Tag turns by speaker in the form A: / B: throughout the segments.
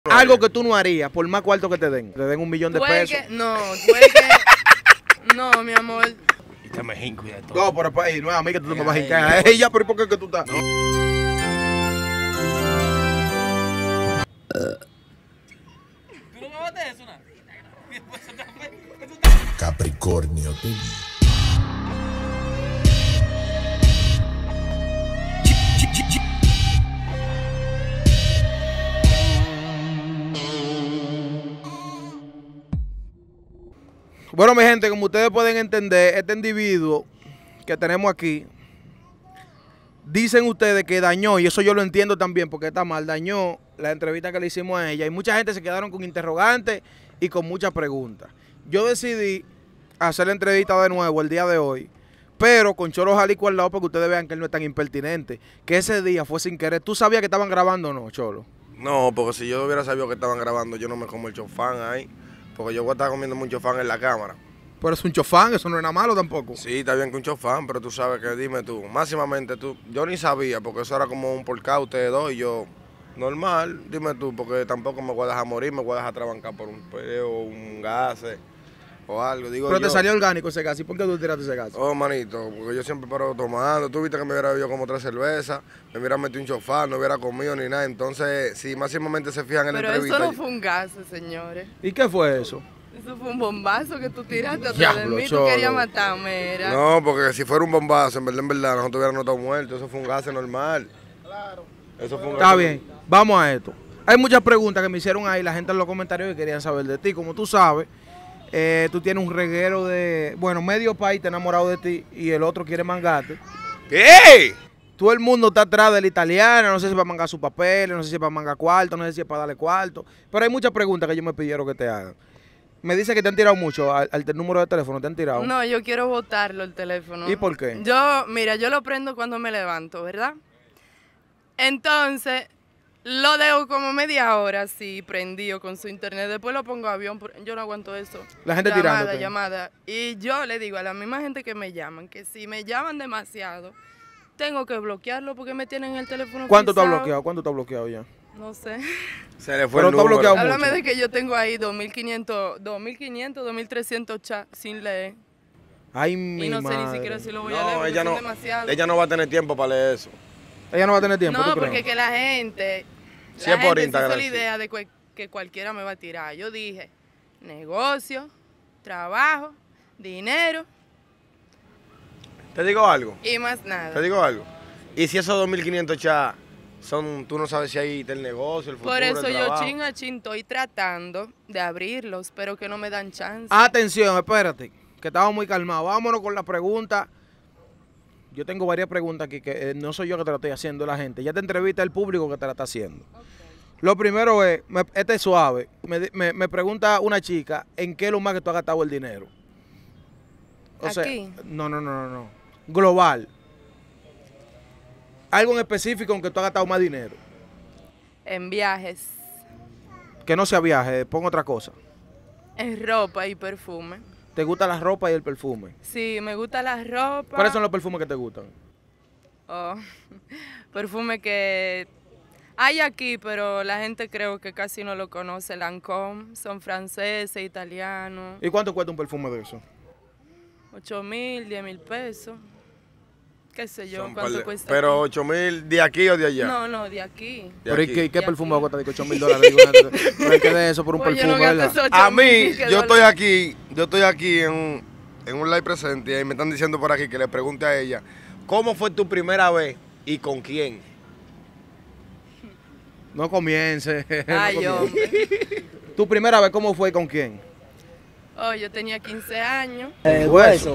A: Algo que tú no harías, por más cuarto que te den. Te den 1 millón de pesos.
B: No, mi amor.
C: Y te me jinco y de todo.
A: No, pero pues, no es a mí que tú te me vas a hincar. A ella, pero ¿por qué que tú estás?
B: ¿Tú no me bates eso, nada?
D: Capricornio TV.
A: Bueno, mi gente, como ustedes pueden entender, este individuo que tenemos aquí, dicen ustedes que dañó, y eso yo lo entiendo también porque está mal, dañó la entrevista que le hicimos a ella, y mucha gente se quedaron con interrogantes y con muchas preguntas. Yo decidí hacer la entrevista de nuevo el día de hoy, pero con Cholo Jalico al lado, para que ustedes vean que él no es tan impertinente, que ese día fue sin querer. ¿Tú sabías que estaban grabando o no, Cholo?
C: No, porque si yo hubiera sabido que estaban grabando, yo no me como el chofán ahí. Porque yo voy a estar comiendo mucho chofán en la cámara.
A: Pero es un chofán, eso no es nada malo tampoco.
C: Sí, está bien que un chofán, pero tú sabes que, dime tú, máximamente tú, yo ni sabía, porque eso era como un porcá, ustedes dos, y yo, normal, dime tú, porque tampoco me voy a dejar morir, me voy a dejar trabancar por un peo, un gas o algo, digo
A: Pero
C: yo.
A: te salió orgánico ese gas, ¿y por qué tú tiraste ese gas?
C: Oh, manito, porque yo siempre paro tomando, tú viste que me hubiera bebido como 3 cervezas, me hubiera metido un chofán, no hubiera comido ni nada, entonces, si máximamente se fijan en la
B: Pero
C: entrevista.
B: eso no fue un gas, señores.
A: ¿Y qué fue eso?
B: Eso fue un bombazo que tú tiraste atrás de
A: Diablo,
B: mí. Tú
A: Cholo.
B: querías matarme, era.
C: No, porque si fuera un bombazo, en verdad, nosotros hubiéramos estado muertos, eso fue un gas normal. Claro. Eso fue un
A: Está
C: gas.
A: bien, vamos a esto. Hay muchas preguntas que me hicieron ahí la gente en los comentarios que querían saber de ti. Como tú sabes, tú tienes un reguero de... Bueno, medio país está enamorado de ti y el otro quiere mangarte.
C: ¿Qué?
A: Todo el mundo está atrás del italiano, no sé si es para mangar sus papeles, no sé si es para mangar cuarto, no sé si es para darle cuarto. Pero hay muchas preguntas que ellos me pidieron que te hagan. Me dice que te han tirado mucho al número de teléfono, te han tirado.
B: No, yo quiero botarlo el teléfono.
A: ¿Y por qué?
B: Mira, yo lo prendo cuando me levanto, ¿verdad? Entonces, lo dejo como media hora así, prendido con su internet. Después lo pongo a avión, yo no aguanto eso.
A: La gente tirándote.
B: Llamada. Y yo le digo a la misma gente que me llaman, que si me llaman demasiado, tengo que bloquearlo porque me tienen el teléfono
A: ¿Cuánto te ha
B: frisado.
A: bloqueado? ¿Cuánto te ha bloqueado ya?
B: No sé.
C: Se le fue
A: Pero
C: el
A: tú has
C: número.
A: bloqueado
B: Háblame
A: mucho.
B: de que yo tengo ahí 2.300 chats sin leer.
A: Ay, mi
B: Y no sé
A: madre.
B: ni siquiera si lo voy a leer
C: No,
B: porque
C: ella
B: son
C: no,
B: demasiados.
C: ella no va a tener tiempo para leer eso.
A: Ella no va a tener tiempo,
B: No,
A: ¿tú crees?
B: porque que la gente,
C: Si es por
B: se hizo
C: Instagram,
B: la
C: sí.
B: idea de que cualquiera me va a tirar. Yo dije, negocio, trabajo, dinero
C: Te digo algo,
B: y más nada.
C: te digo algo. Y si esos 2.500 chats son, tú no sabes si ahí está el negocio, el futuro,
B: Por eso
C: el
B: yo
C: trabajo.
B: chin a chin estoy tratando de abrirlos, pero que no me dan chance.
A: Atención, espérate, que estamos muy calmados. Vámonos con la pregunta. Yo tengo varias preguntas aquí que no soy yo que te la estoy haciendo, la gente. Ya te entrevista el público que te la está haciendo. Lo primero es, este es suave, me pregunta una chica, ¿en qué es lo más que tú has gastado el dinero?
B: ¿Aquí?
A: No. Global. Algo en específico en que tú has gastado más dinero.
B: En viajes,
A: Que no sea viaje, pon otra cosa.
B: en ropa y perfume.
A: ¿Te gusta la ropa y el perfume?
B: Sí, me gusta la ropa.
A: ¿Cuáles son los perfumes que te gustan?
B: Oh, perfume que hay aquí, pero la gente creo que casi no lo conoce. Lancôme, son franceses, italianos.
A: ¿Y cuánto cuesta un perfume de eso?
B: 8.000, 10.000 pesos. Qué sé yo,
C: Son
B: cuánto
C: par de-
B: cuesta.
C: Pero
B: aquí.
C: 8.000 de aquí o de allá.
B: No, de aquí.
C: De
A: ¿Pero y
C: aquí.
A: qué
B: De
A: perfume va a
B: aquí.
A: costar? Digo, $8,000. Digo, pero es que de eso por un
B: Pues yo no
A: perfume,
B: gasto
A: ¿verdad?
B: esos
C: A mí,
B: 8.000
C: yo
B: dólares.
C: estoy aquí en un live presente y me están diciendo por aquí que le pregunte a ella, ¿cómo fue tu primera vez y con quién?
A: No comience.
B: Ay,
A: no comience.
B: hombre.
A: ¿Tu primera vez cómo fue y con quién?
B: Oh, yo tenía 15 años.
A: El hueso.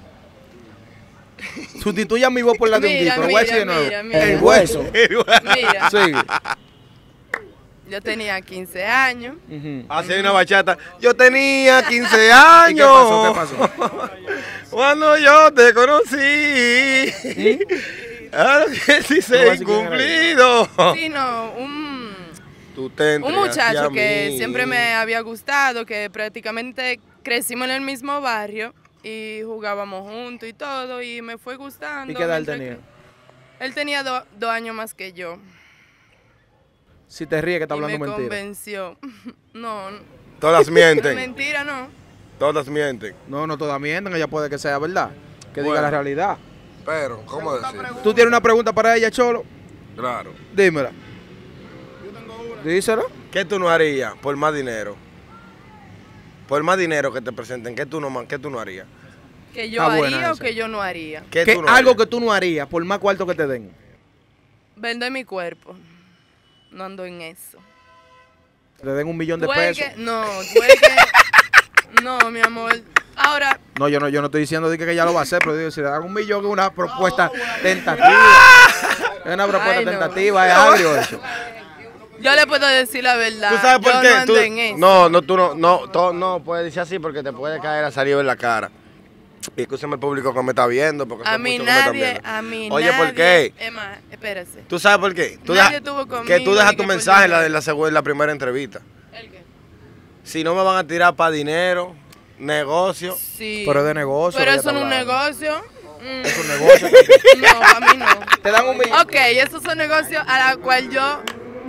A: Sustituya mi voz por la de un
B: Mira,
A: disco. Lo voy a decir de
B: mira,
A: nuevo.
B: mira.
A: El hueso.
B: Mira,
A: Sí.
B: yo tenía 15 años.
A: Ujú.
C: Hace una bachata. Yo tenía 15
A: ¿Y
C: años.
A: qué pasó? ¿Qué pasó?
C: Cuando yo te conocí. Ahora que sí
A: ¿Cómo
C: se
A: así, quién era
C: incumplido.
B: Sí, no,
C: Tú te
B: un
C: entregaste
B: muchacho
C: a
B: que
C: mí.
B: siempre me había gustado, que prácticamente crecimos en el mismo barrio y jugábamos juntos y todo, y me fue gustando.
A: ¿Y qué edad él
B: mientras
A: tenía?
B: Él tenía 2 años más que yo.
A: Si te ríes que está
B: y
A: hablando
B: me
A: mentira.
B: convenció. No,
C: Todas mienten.
B: mentira no.
C: Todas mienten.
A: No, no todas mienten, ella puede que sea verdad. Que diga
C: Bueno.
A: la realidad.
C: Pero, ¿cómo decir?
A: ¿Tú tienes una pregunta para ella, Cholo?
C: Claro.
A: Dímela. Díselo.
C: ¿Qué tú no harías por más dinero? Por más dinero que te presenten, ¿qué tú no harías?
B: Que yo
A: Está buena
B: haría o
A: esa.
B: que yo no haría.
C: ¿Qué
A: Que
C: tú no
A: algo
C: harías?
A: que tú no harías, por más cuarto que te den.
B: Vender mi cuerpo. No ando en eso.
A: Te den 1 millón de
B: Tú eres
A: pesos.
B: que, no, tú eres que, no, mi amor. Ahora,
A: No, yo no estoy diciendo de que ella lo va a hacer, pero digo, si le dan 1 millón es una propuesta tentativa. Es una propuesta
B: Ay, no.
A: tentativa, es agrio eso.
B: yo le puedo decir la verdad.
C: ¿Tú sabes por
B: yo
C: qué?
B: no ando en eso.
C: No puedes decir así porque te puede caer a salir en la cara. Y escúchame el público que me está viendo, porque
B: A
C: son
B: mí
C: muchos que me están
B: nadie,
C: viendo.
B: a mí
C: Oye,
B: nadie.
C: ¿por qué?
B: Emma, espérese.
C: ¿Tú sabes por qué?
B: Nadie tuvo
C: Que
B: conmigo
C: tú dejas
B: y
C: tu
B: que por
C: mensaje en
B: dinero.
C: en la primera entrevista.
B: ¿El qué?
C: Si no me van a tirar para dinero, negocio.
B: Sí.
A: Pero es de negocio.
B: Pero
A: que ella
B: eso no es un
A: está hablando.
B: negocio.
A: Es un negocio.
B: No, para mí no.
A: Te dan 1 millón.
B: Ok, esos son negocios a los cuales yo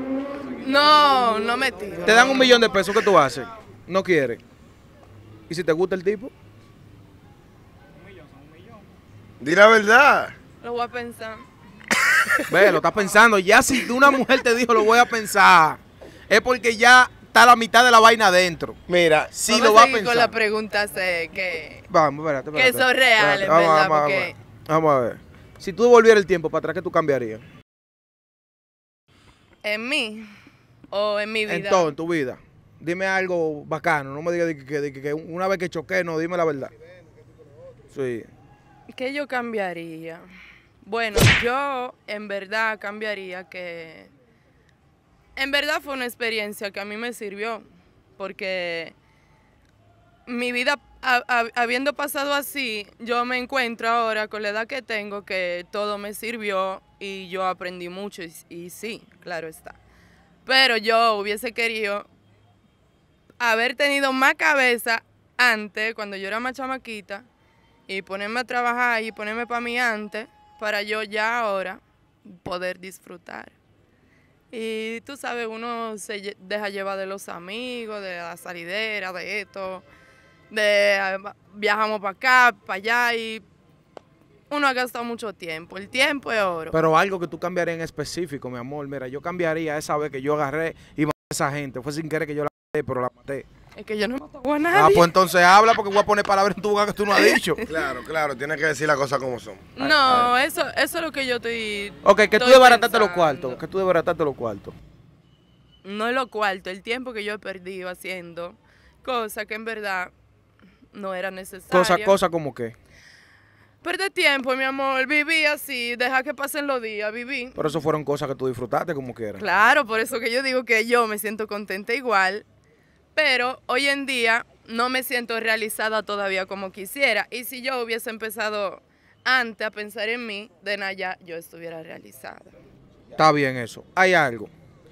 B: no me tiro.
A: Te dan 1 millón de pesos, ¿qué tú haces? No quieres. ¿Y si te gusta el tipo?
C: Di la verdad.
B: Lo voy a pensar.
A: Ve, lo estás pensando. Ya si una mujer te dijo lo voy a pensar, es porque ya está la mitad de la vaina adentro.
C: Mira,
A: Sí,
B: Vamos
A: lo va a
B: seguir con
A: pensar.
B: la pregunta que
A: Vamos, espérate.
B: Que son reales,
A: Espérate,
B: ¿verdad?
A: Vamos,
B: Porque-
A: vamos a ver. Si tú devolvieras el tiempo para atrás, ¿qué tú cambiarías?
B: en mí o en mi vida.
A: En todo, en tu vida. Dime algo bacano. No me digas que una vez que choqué, no, dime la verdad. Sí.
B: ¿Qué yo cambiaría? Bueno, yo en verdad cambiaría que... En verdad fue una experiencia que a mí me sirvió, porque mi vida, habiendo pasado así, yo me encuentro ahora con la edad que tengo que todo me sirvió y yo aprendí mucho y sí, claro está. Pero yo hubiese querido haber tenido más cabeza antes, cuando yo era más chamaquita, y ponerme a trabajar y ponerme para mí antes, para yo ya ahora poder disfrutar. Y tú sabes, uno se deja llevar de los amigos, de la salidera, de esto, viajamos para acá, para allá y uno ha gastado mucho tiempo. El tiempo es oro.
A: Pero algo que tú cambiarías en específico, mi amor. Mira, yo cambiaría esa vez que yo agarré y maté a esa gente. Fue sin querer que yo la maté, pero la maté.
B: Es que yo no mato a nadie.
A: Ah, pues entonces habla porque voy a poner palabras en tu boca que tú no has dicho.
C: claro, tienes que decir las cosas como son.
B: No, eso es lo que yo estoy...
A: Ok, que tú
B: estoy
A: desbarataste los
B: pensando.
A: cuartos. Que tú desbarataste los cuartos.
B: No es lo cuarto, el tiempo que yo he perdido haciendo cosas que en verdad no era necesaria.
A: Cosa como que.
B: Perder tiempo, mi amor, viví así, deja que pasen los días, viví.
A: Pero eso fueron cosas que tú disfrutaste como quieras.
B: Claro, por eso que yo digo que yo me siento contenta igual, pero hoy en día no me siento realizada todavía como quisiera. Y si yo hubiese empezado antes a pensar en mí, de nada ya yo estuviera realizada.
A: Está bien eso. Hay algo.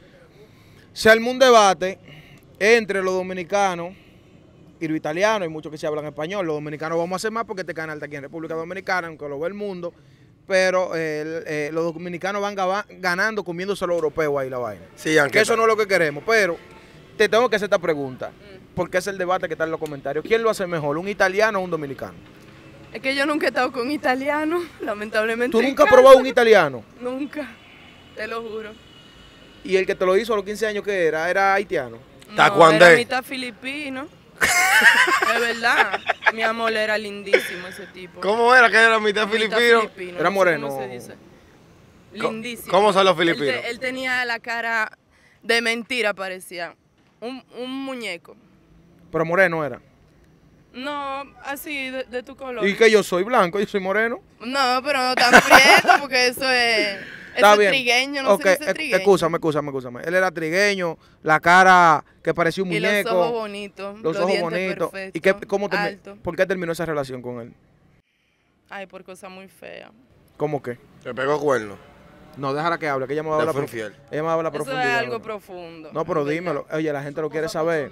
A: Se armó un debate entre los dominicanos y los italianos. Hay muchos que se hablan español. Los dominicanos vamos a hacer más porque este canal está aquí en República Dominicana, aunque lo ve el mundo. Pero los dominicanos van ganando comiéndose a los europeos ahí la vaina.
C: Sí, aunque
A: Que eso no es lo que queremos. Pero te tengo que hacer esta pregunta. Porque es el debate que está en los comentarios. ¿Quién lo hace mejor, un italiano o un dominicano?
B: Es que yo nunca he estado con italiano, lamentablemente.
A: ¿Tú
B: en
A: nunca has
B: casa.
A: probado un italiano?
B: Nunca, te lo juro.
A: Y el que te lo hizo a los 15 años que era haitiano.
C: Tacuandé.
B: Era mitad filipino. Es verdad. Mi amor era lindísimo ese tipo.
C: ¿Cómo era que era mitad
B: Mitad
C: filipino?
A: Era
B: no sé
A: moreno.
B: ¿Cómo se dice?
C: Co-
B: Lindísimo.
C: ¿Cómo son los filipinos?
B: Él tenía la cara de mentira, parecía. Un muñeco.
A: Pero moreno era.
B: No, así, de tu color.
A: Y que yo soy blanco, yo soy moreno.
B: No, pero no tan prieto, porque eso es...
A: Está
B: Eso
A: bien.
B: es trigueño, no
A: Ok,
B: se dice trigueño.
A: Escúchame. Él era trigueño, la cara que parecía un
B: Y
A: muñeco.
B: los ojos bonitos,
A: los ojos
B: dientes
A: bonitos.
B: perfectos,
A: ¿Y
B: alto.
A: por qué terminó esa relación con él?
B: Ay, por cosas muy feas.
A: ¿Cómo que?
C: Te pegó cuerno.
A: No, déjala que hable, que ella me va a
C: Te
A: hablar.
C: fue infiel.
A: Ella me va a hablar
B: Eso es
A: profundidad.
B: algo
A: ¿no?
B: profundo.
A: No, pero
B: en verdad.
A: dímelo. Oye, la gente lo quiere saber.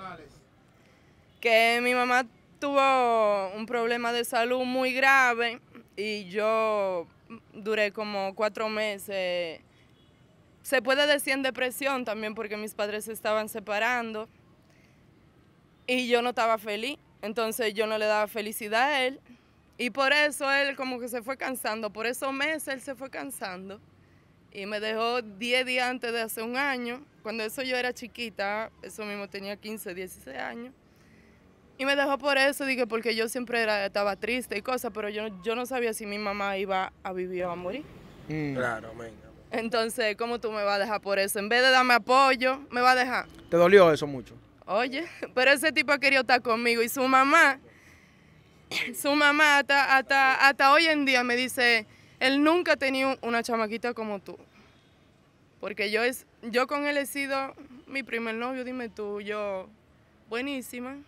B: Que mi mamá tuvo un problema de salud muy grave y yo duré como 4 meses se puede decir en depresión también porque mis padres se estaban separando y yo no estaba feliz. Entonces yo no le daba felicidad a él y por eso él como que se fue cansando. Por esos meses él se fue cansando y me dejó 10 días antes de hace un año. Cuando eso yo era chiquita, eso mismo tenía 15, 16 años. Y me dejó por eso, dije, porque yo siempre estaba triste y cosas, pero yo no sabía si mi mamá iba a vivir o a morir.
C: Claro, venga.
B: Entonces, ¿cómo tú me vas a dejar por eso? En vez de darme apoyo, me va a dejar.
A: ¿Te dolió eso mucho?
B: Oye, pero ese tipo ha querido estar conmigo y su mamá hasta hoy en día me dice, él nunca ha tenido una chamaquita como tú. Porque yo con él he sido mi primer novio, dime tú, yo, buenísima.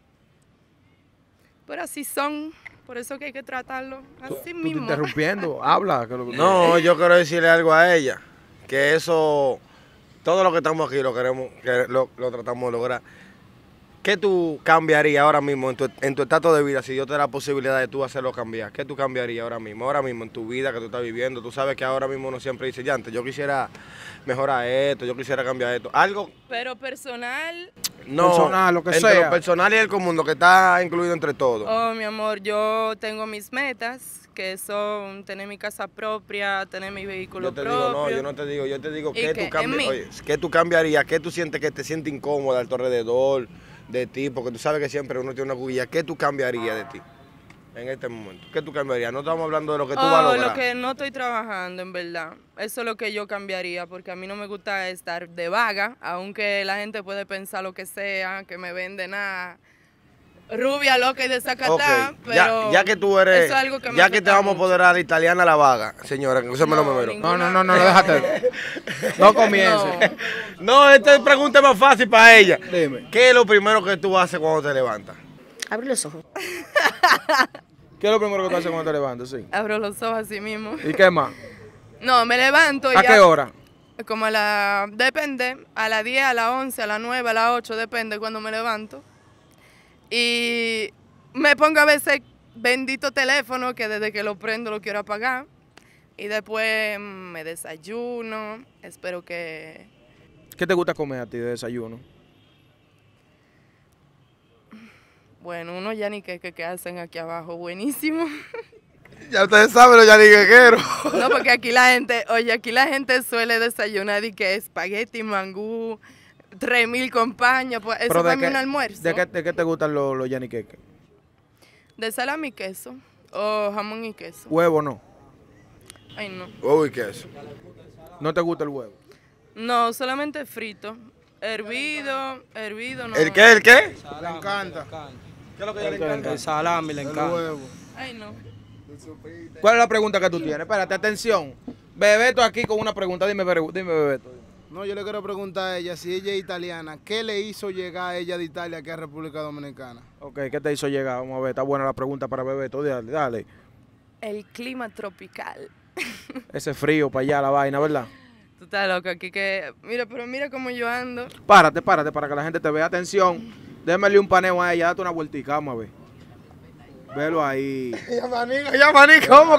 B: Pero así son, por eso que hay que tratarlo así
A: Tú te
B: mismo.
A: interrumpiendo, habla.
C: No, yo quiero decirle algo a ella, que eso, todo lo que estamos aquí lo queremos, que lo tratamos de lograr. ¿Qué tú cambiarías ahora mismo en tu estado de vida si yo te da la posibilidad de tú hacerlo cambiar? ¿Qué tú cambiarías ahora mismo en tu vida que tú estás viviendo? Tú sabes que ahora mismo uno siempre dice, ya antes yo quisiera mejorar esto, yo quisiera cambiar esto. Algo,
B: Pero personal,
C: no,
A: Personal, lo que
C: entre
A: sea.
C: lo personal y el común, lo que está incluido entre todos.
B: oh mi amor, yo tengo mis metas, que son tener mi casa propia, tener mi vehículo
C: Yo te
B: propio.
C: digo, no, yo no te digo, yo te digo,
B: ¿Y
C: ¿qué
B: qué?
C: tú,
B: ¿En mí?
C: oye, ¿qué tú cambiarías? ¿Qué tú sientes que te sientes incómoda a tu alrededor de ti? Porque tú sabes que siempre uno tiene una cuilla. ¿Qué tú cambiarías de ti en este momento? ¿Qué tú cambiarías? No estamos hablando de lo que tú vas a lograr.
B: Lo que no estoy trabajando, en verdad. Eso es lo que yo cambiaría, porque a mí no me gusta estar de vaga, aunque la gente puede pensar lo que sea, que me vende nada. Rubia, loca y desacatada,
C: Ok,
B: pero
C: ya que tú eres,
B: eso es algo que me
C: ya que te
B: afecta
C: vamos a
B: mucho.
C: poder dar italiana a la vaga, señora, que usted me lo
B: No,
C: memero.
B: ninguna-
A: No, déjate. No comiences.
C: No, esta pregunta es más fácil para ella.
A: Dime.
C: ¿Qué es lo primero que tú haces cuando te levantas?
E: Abre los ojos.
A: ¿Qué es lo primero que tú haces cuando te levantas? Sí.
B: Abro los ojos así mismo.
A: ¿Y qué más?
B: No, me levanto y
A: ¿A
B: ya-
A: qué hora?
B: Como depende, a las 10, a las 11, a las 9, a las 8, depende cuando me levanto. Y me pongo a veces bendito teléfono que desde que lo prendo lo quiero apagar. Y después me desayuno, espero que...
A: ¿Qué te gusta comer a ti de desayuno?
B: Bueno, unos yaniqueques que hacen aquí abajo, buenísimo.
C: Ya ustedes saben los yaniquequeros.
B: No, porque aquí la gente suele desayunar y que espagueti, mangú, 3.000 compañías, pues eso
A: Pero
B: para mí es un almuerzo.
A: ¿De qué te gustan los yaniqueques?
B: De salami y queso, o jamón y queso.
A: ¿Huevo no?
B: Ay, no.
C: Uy, ¿qué es eso?
A: ¿No te gusta el huevo?
B: No, solamente frito. Hervido, no.
C: ¿El qué? ¿El qué?
A: Le encanta.
C: ¿Qué es lo que ella le encanta?
F: El salami le encanta.
B: Ay, no.
A: ¿Cuál es la pregunta que tú tienes? Espérate, atención. Bebeto aquí con una pregunta. Dime, Bebeto.
G: No, yo le quiero preguntar a ella, si ella es italiana, ¿qué le hizo llegar a ella de Italia aquí a República Dominicana?
A: Ok, ¿qué te hizo llegar? Vamos a ver, está buena la pregunta para Bebeto. Dale.
B: El clima tropical.
A: Ese frío para allá, la vaina, ¿verdad?
B: Tú estás loco aquí que... Pero mira cómo yo ando.
A: Párate, para que la gente te vea. Atención. Démele un paneo a ella, date una vueltica, vamos a ver. Velo ahí.
C: Ya, maní, ¿cómo?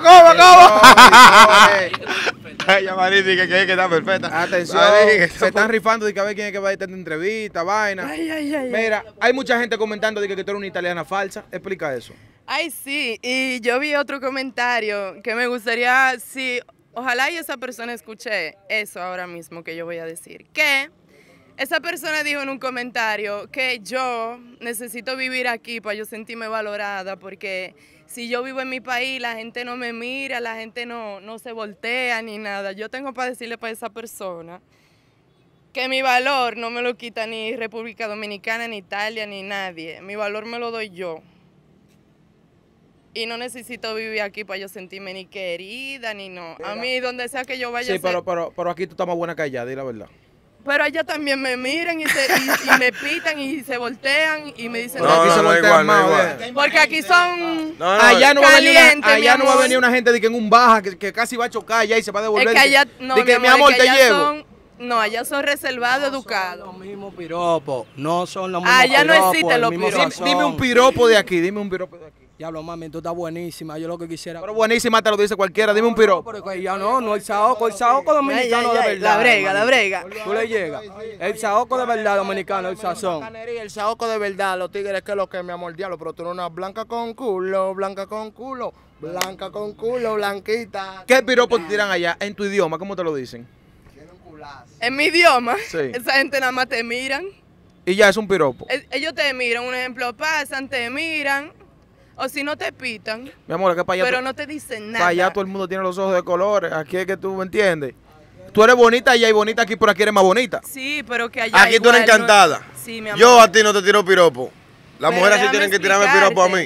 C: Ya, maní, dice que está perfecta.
A: Atención,
C: Maní,
A: se están rifando de que a ver quién es que va a ir a esta entrevista, vaina.
B: Ay.
A: Mira, hay mucha gente comentando de que tú eres una italiana falsa. Explica eso.
B: Ay, sí. Y yo vi otro comentario que me gustaría, sí, ojalá y esa persona escuche eso ahora mismo que yo voy a decir. Que esa persona dijo en un comentario que yo necesito vivir aquí para yo sentirme valorada, porque si yo vivo en mi país, la gente no me mira, la gente no se voltea ni nada. Yo tengo para decirle para esa persona que mi valor no me lo quita ni República Dominicana, ni Italia, ni nadie. Mi valor me lo doy yo. Y no necesito vivir aquí para yo sentirme ni querida, ni no. A mí, donde sea que yo vaya
A: Sí, pero aquí tú estás más buena que allá, di la verdad.
B: Pero allá también me miran y me pitan y se voltean y me dicen...
A: Pero aquí se voltean
C: igual,
A: más,
C: igual.
A: oye.
B: Porque aquí son...
A: Allá no va a venir
B: Caliente, mi
A: allá no va a
B: amor.
A: venir una gente de que en un baja que casi va a chocar allá y se va a devolver.
B: Es que allá... No,
A: de que mi
B: es
A: amor
B: que
A: te
B: allá
A: llevo.
B: son- no, allá son reservados, educados.
F: Los mismos piropos. No son los mismos
B: Allá no
F: piropos,
B: existen
F: el
B: los
F: mismo
B: piropos.
F: sazón.
A: Dime un piropo de aquí, dime un piropo de aquí.
E: Diablo, mami, tú estás buenísima. Yo lo que quisiera.
A: Pero buenísima te lo dice cualquiera. Dime un piropo.
E: Pero que ya no, el saoco dominicano de verdad.
B: La brega,
E: hermano.
B: la brega.
E: Tú le llegas. El saoco de verdad dominicano, el sazón.
F: El saoco de verdad, los tigres que es lo que me amor diablo, pero tú eres una blanca con culo, blanca con culo, blanca con culo, blanquita.
A: ¿Qué piropo te tiran allá en tu idioma? ¿Cómo te lo dicen?
B: En mi idioma,
A: Sí.
B: esa gente nada más te miran.
A: Y ya es un piropo.
B: Ellos te miran, un ejemplo, pasan, te miran, o si no te pitan,
A: Mi amor, es que para allá,
B: pero no te dicen nada.
A: para allá todo el mundo tiene los ojos de colores. Aquí es que tú me entiendes. Tú eres bonita allá y bonita aquí, pero aquí eres más bonita.
B: Sí, pero que allá
C: Aquí tú eres
B: igual,
C: encantada.
B: No... Sí, mi amor.
C: Yo a ti no te tiro piropo. Las
B: Pero
C: mujeres sí
B: déjame
C: tienen que tirarme piropo a mí.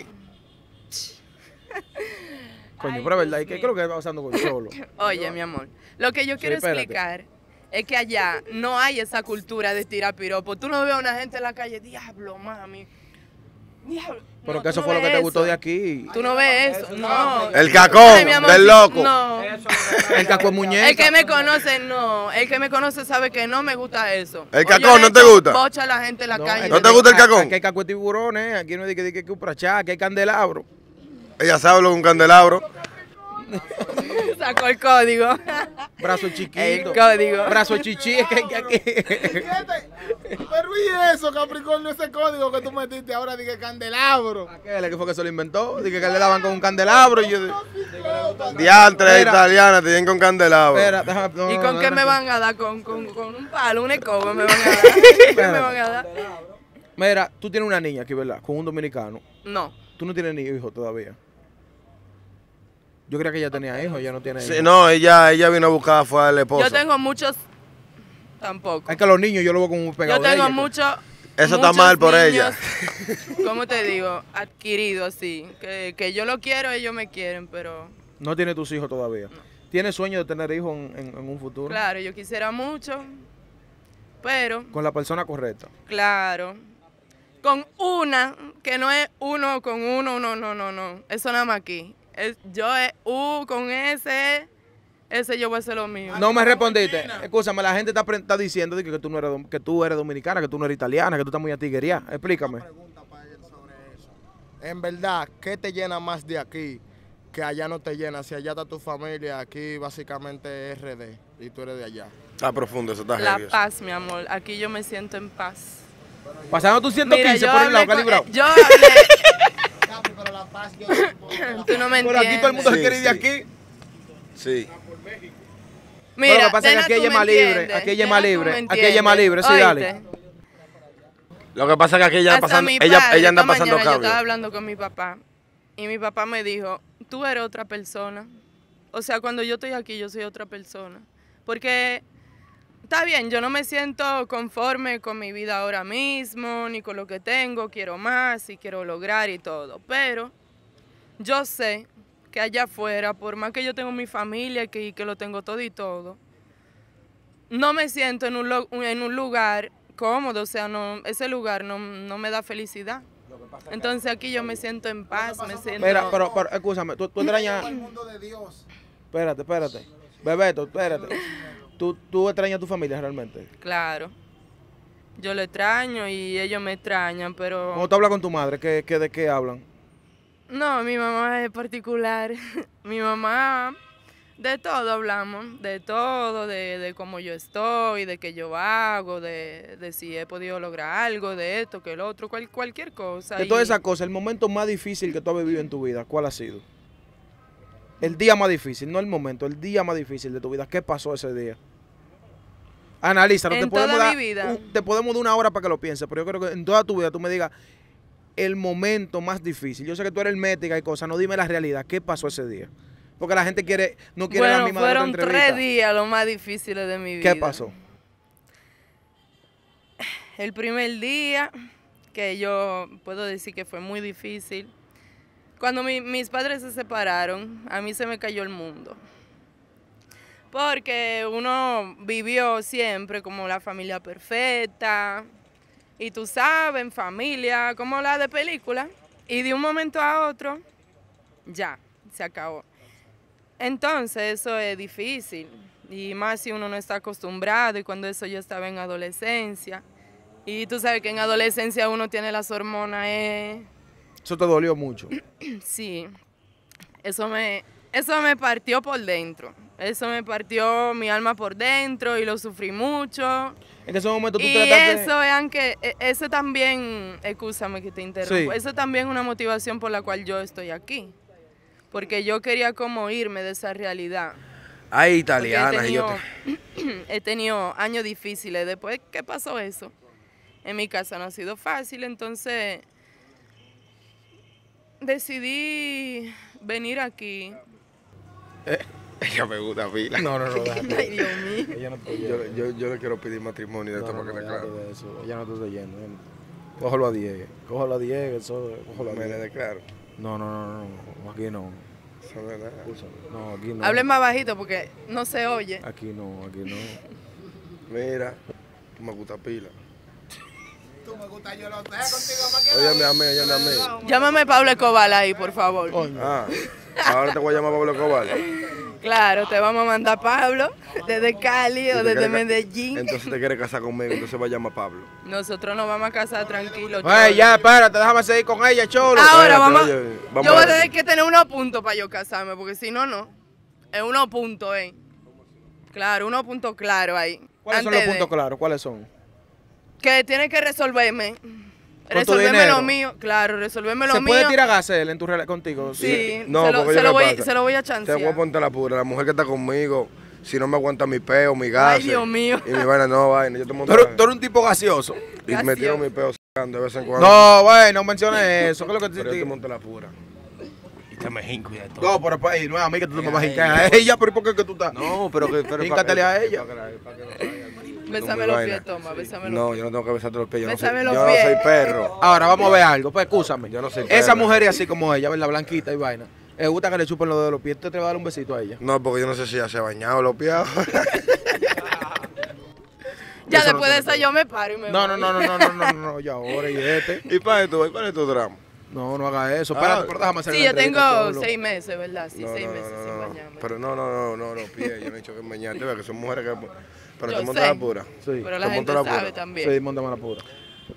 A: Coño,
B: Ay,
A: pero es verdad.
B: Dios
A: ¿Y qué
B: mío.
A: es lo que está pasando con Cholo?
B: Oye, mi amor, lo que yo quiero
A: espérate.
B: explicar es que allá no hay esa cultura de tirar piropo. Tú no ves a una gente en la calle, diablo, mami. Diablo.
A: Pero
B: No,
A: que
B: tú
A: eso
B: no
A: fue lo que
B: ves
A: te gustó
B: eso.
A: de aquí.
B: Tú no ves eso, no.
C: El cacón
B: Ay, mi amor,
C: del
B: sí,
C: loco.
B: No.
A: El caco es muñeca.
B: El que me conoce, no. El que me conoce sabe que no me gusta eso.
C: ¿El
B: O
C: cacón
B: yo le
C: no te
B: echo
C: gusta?
B: Bocha a la gente en la calle.
C: ¿No te gusta el cacón?
A: Aquí hay caco de tiburones, aquí no hay que uprachá, aquí hay candelabro.
C: Ella sabe lo que es un candelabro.
B: Sacó el código.
A: Brazo chiquito.
B: El código.
A: Brazo chichi. Es que aquí.
G: Pero ¿y eso, Capricornio, ese código que tú metiste ahora? Dije candelabro.
A: Aquel que fue que se lo inventó. Dije que le daban con un candelabro. Y yo.
C: Diantre
A: Espera.
C: italiana, te tienen con candelabro.
A: Espera, déjame. no,
B: ¿Y
A: no,
B: con
A: no,
B: qué
A: no,
B: me
A: no.
B: van a dar? Con un palo, un escoba me van a dar. ¿Qué me van a dar?
A: Mira, tú tienes una niña aquí, ¿verdad? Con un dominicano.
B: No.
A: Tú no tienes ni hijo todavía. Yo creía que ella tenía hijos, ella no tiene hijos.
C: Sí, no, ella vino a buscar fue al esposo.
B: Yo tengo muchos. Tampoco.
A: Es que los niños yo lo veo como un pegado
B: Yo
A: de
B: tengo
A: ella, pues.
B: muchos.
C: Eso está mal por ella.
B: ¿Cómo te digo? Adquirido así. Que yo lo quiero, ellos me quieren, pero.
A: No tiene tus hijos todavía. ¿Tienes sueño de tener hijos en un futuro?
B: Claro, yo quisiera mucho. Pero,
A: Con la persona correcta.
B: claro. Con una, que no es uno con uno, no. Eso nada más aquí. Yo es con ese yo voy a hacer lo mío.
A: No me respondiste. Escúchame, la gente está diciendo de que tú no eres que tú eres dominicana, que tú no eres italiana, que tú estás muy atiguería. Explícame.
F: En verdad, ¿qué te llena más de aquí que allá no te llena? Si allá está tu familia, aquí básicamente es RD y tú eres de allá.
C: Está profundo, eso está
B: La
C: heavy.
B: paz, mi amor. Aquí yo me siento en paz.
A: Pasando tus 115
B: Mira,
A: por el lado,
B: hablé con-
A: calibrado.
B: yo hablé. Tú no me
A: Por aquí todo el mundo
B: entiendes.
A: se quiere ir de
C: Sí.
A: aquí.
C: Sí.
B: Mira,
A: Pero lo que pasa es que
B: Tena,
A: aquí
B: tú
A: ella es
B: me
A: más libre,
B: entiendes.
A: aquí ella es
B: Tena,
A: más
B: tú
A: libre,
B: me
A: aquí ella es más libre, sí, dale.
B: ¿Oíste?
C: Lo que pasa es que aquí ella anda
B: Hasta
C: pasando,
B: mi
C: ella
B: padre,
C: anda
B: esta
C: pasando
B: mañana yo estaba
C: cambios.
B: hablando con mi papá y mi papá me dijo, tú eres otra persona. O sea, cuando yo estoy aquí, yo soy otra persona. Porque está bien, yo no me siento conforme con mi vida ahora mismo, ni con lo que tengo, quiero más y quiero lograr y todo. Pero yo sé que allá afuera, por más que yo tengo mi familia y que lo tengo todo y todo, no me siento en un lugar cómodo, o sea, no, ese lugar no me da felicidad. Entonces aquí yo me siento en paz, me siento...
A: Mira, pero escúchame, tú extrañas.
G: El mundo de Dios.
A: Espérate. Bebeto, espérate. ¿Tú extrañas a tu familia realmente?
B: Claro, yo lo extraño y ellos me extrañan, pero...
A: Cuando tú hablas con tu madre, ¿de qué hablan?
B: No, mi mamá es particular. Mi mamá, de todo hablamos, de todo, de cómo yo estoy, de qué yo hago, de si he podido lograr algo, de esto, que el otro, cualquier cosa.
A: De todas esas cosas, el momento más difícil que tú has vivido en tu vida, ¿cuál ha sido? El día más difícil, no el momento, el día más difícil de tu vida. ¿Qué pasó ese día? Analízalo,
B: En toda mi vida.
A: te podemos dar una hora para que lo pienses, pero yo creo que en toda tu vida tú me digas el momento más difícil. Yo sé que tú eres hermética y cosas, no dime la realidad. ¿Qué pasó ese día? Porque la gente no quiere la
B: Bueno,
A: misma de la
B: fueron
A: entrevista.
B: 3 días los más difíciles de mi vida.
A: ¿Qué pasó?
B: El primer día, que yo puedo decir que fue muy difícil, cuando mis padres se separaron, a mí se me cayó el mundo. Porque uno vivió siempre como la familia perfecta, y tú sabes, en familia, como la de película, y de un momento a otro, ya, se acabó. Entonces eso es difícil, y más si uno no está acostumbrado, y cuando eso yo estaba en adolescencia, y tú sabes que en adolescencia uno tiene las hormonas
A: Eso te dolió mucho.
B: Sí, eso me partió por dentro. Eso me partió mi alma por dentro y lo sufrí mucho.
A: En ese momento tú
B: Y
A: trataste...
B: eso, vean que eso también, excúsame que te interrumpo,
A: Sí.
B: eso también es una motivación por la cual yo estoy aquí. Porque yo quería como irme de esa realidad.
C: Hay
B: Porque
C: italianas y yo
B: he tenido años difíciles. Después que pasó eso, en mi casa no ha sido fácil, entonces decidí venir aquí.
C: Ella me gusta pila.
A: No, déjate.
B: Ay, Dios mío.
A: Ella no te
C: Yo le quiero pedir matrimonio de esto para que le
A: déjate
C: claro.
A: de eso. Ella no te está yendo. Cógelo a 10. Cógelo a 10, eso, cógelo a
C: Me
A: 10.
C: le declaro.
A: No, aquí no.
C: Eso no es nada.
A: No, aquí no.
B: Hable más bajito porque no se oye.
A: Aquí no.
C: Mira, tú me gusta pila.
F: Tú me gusta, yo lo sé, contigo más que
C: Óyame a mí.
B: Llámame Pablo Escobar ahí, por favor.
C: Ah, ahora te voy a llamar Pablo Escobar.
B: Claro, te vamos a mandar Pablo desde Cali o
C: Si te
B: desde
C: quieres
B: Medellín.
C: Entonces te quieres casar conmigo, entonces va a llamar Pablo.
B: Nosotros nos vamos a casar tranquilos.
A: Ey, ya, espérate, déjame seguir con ella, cholo.
B: Ahora
C: Espérate,
B: vamos,
C: oye, vamos
B: yo voy
C: a
B: a
C: ver.
B: tener que tener unos puntos para yo casarme, porque si no, no. Es unos puntos, Claro, unos puntos claros ahí.
A: ¿Cuáles son
B: Antes
A: los
B: de-
A: puntos claros? ¿Cuáles son?
B: Que tiene que resolverme.
A: tu
B: Resolverme
A: dinero?
B: lo mío. Claro, resolverme lo
A: ¿Se
B: mío.
A: puede tirar gasel en tu contigo?
B: Sí,
C: No,
B: se, lo,
C: porque
B: se
C: oye,
B: lo
C: ¿qué
B: voy,
C: pasa?
B: se lo voy a
C: Te voy a
B: chancear.
C: poner la pura. La mujer que está conmigo, si no me aguanta mi peo, mi gas.
B: Ay, Dios mío.
C: Y mi vaina, no, vaina. Yo te monto
A: Tú eres un tipo gaseoso.
C: y me tiro
B: gaseoso.
C: mi peo sacando de vez en cuando.
A: No, güey, no menciones eso. ¿Qué es lo que
C: Pero yo te
A: te
C: monto la pura. Y te me jinco y de todo.
A: No, pero pues, no es a mí que tú te me vas a hincar a ella, pero ¿y por qué que tú estás?
C: No, pero que...
A: Híncatele a ella.
B: Bésame los pies, toma, bésame los
C: No,
B: pies.
C: yo no tengo que besarte los pies. Yo, no soy,
B: Bésame los
C: yo no
B: pies.
C: soy perro.
A: Ahora, vamos a ver algo. Pues, escúchame.
C: Yo no soy
A: Esa
C: perro.
A: mujer es así como ella, ¿verdad? Blanquita y vaina. Le gusta que le chupen los dedos de los pies. ¿Tú te vas a dar un besito a ella?
C: No, porque yo no sé si ya se ha bañado los pies.
B: Ya
A: Eso no
B: después de
A: tiene
B: eso yo me paro y me
A: No,
B: voy.
A: no, ya ahora y este.
C: ¿Y para esto, cuál es tu drama?
A: No, no haga eso. Espérate,
C: Ah.
A: pero déjame hacer
B: Sí,
A: la
B: yo
A: entrevista,
B: tengo
A: cholo.
B: 6 meses, ¿verdad? Sí,
C: No,
B: 6
C: no,
B: meses
C: no,
B: sin
C: no,
B: bañarme.
C: Pero no, los pies. Yo no he dicho que bañarte, que son mujeres que... Pero
B: Yo
C: te montas
B: sé.
C: la pura.
A: Sí,
B: Pero la
C: te
B: gente
C: monto la
B: sabe
C: pura.
B: también.
A: sí, montame la pura.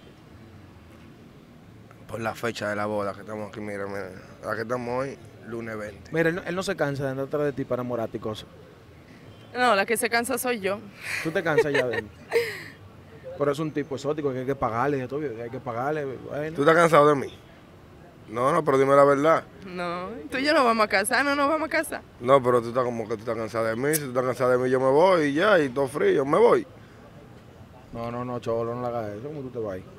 C: Por la fecha de la boda que estamos aquí, mira. Aquí estamos hoy, lunes 20.
A: Mira, él no se cansa de andar atrás de ti para enamorarte y cosas.
B: No, la que se cansa soy yo.
A: Tú te cansas ya de él. Pero es un tipo exótico que hay que pagarle, de todo, que hay que pagarle. Bueno.
C: ¿Tú estás cansado de mí? No, pero dime la verdad.
B: No, tú y yo nos vamos a casar, no nos vamos a casar.
C: No, pero tú estás como que tú estás cansado de mí. Si tú estás cansado de mí, yo me voy y ya, y todo frío, me voy.
A: No, cholo, no le hagas eso. ¿Cómo tú te vas ahí?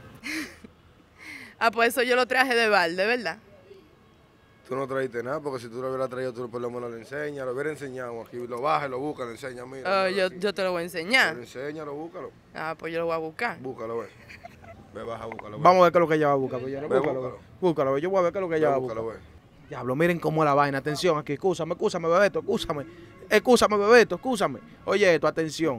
B: Ah, pues eso yo lo traje de balde, ¿verdad?
C: Tú no trajiste nada, porque si tú lo hubieras traído, tú por lo menos lo enseñas, lo hubieras enseñado aquí. Lo bajas, lo buscas, lo enseñas, mira.
B: Yo te lo voy a enseñar.
C: Lo enseñas, lo búscalo.
B: Ah, pues yo lo voy a buscar.
C: Búscalo, ve. Ve, baja, búscalo. ve.
A: Vamos a ver qué es lo que ella va a buscar. Pues,
C: Ve,
A: búscalo,
C: búscalo.
A: búscalo, ve. Yo voy a ver qué es lo que
C: Ve,
A: ella va a buscar.
C: búscalo, ve.
A: Diablo, miren cómo es la vaina. Atención aquí, escúchame, Bebeto, escúchame, Bebeto, escúchame. Oye, esto, atención.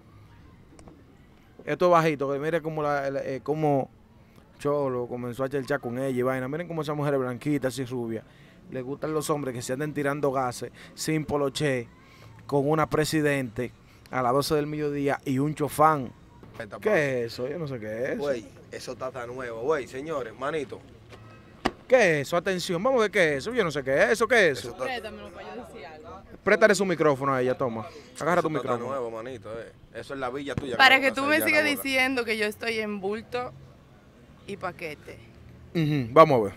A: Esto es bajito, que miren cómo Cholo comenzó a chelchar con ella y vaina. Miren cómo esa mujer es blanquita, así rubia. Le gustan los hombres que se anden tirando gases sin poloché, con una presidente a las 12 del mediodía y un chofán. ¿Qué es eso? Yo no sé qué es eso.
C: Güey, eso está tan nuevo, güey, señores, manito.
A: ¿Qué es eso? Atención, vamos a ver qué es eso. Yo no sé qué es eso. ¿Qué es eso?
B: Préstamelo para yo decir algo.
A: Préstale su micrófono a ella, toma. Agarra tu
C: Eso está
A: micrófono.
C: nuevo, manito, Eso es la villa tuya.
B: Para
C: vamos
B: que
C: a
B: tú
C: hacer
B: me
C: ya
B: sigas
C: la boda.
B: diciendo que yo estoy en bulto y paquete.
A: Ujú, vamos a ver.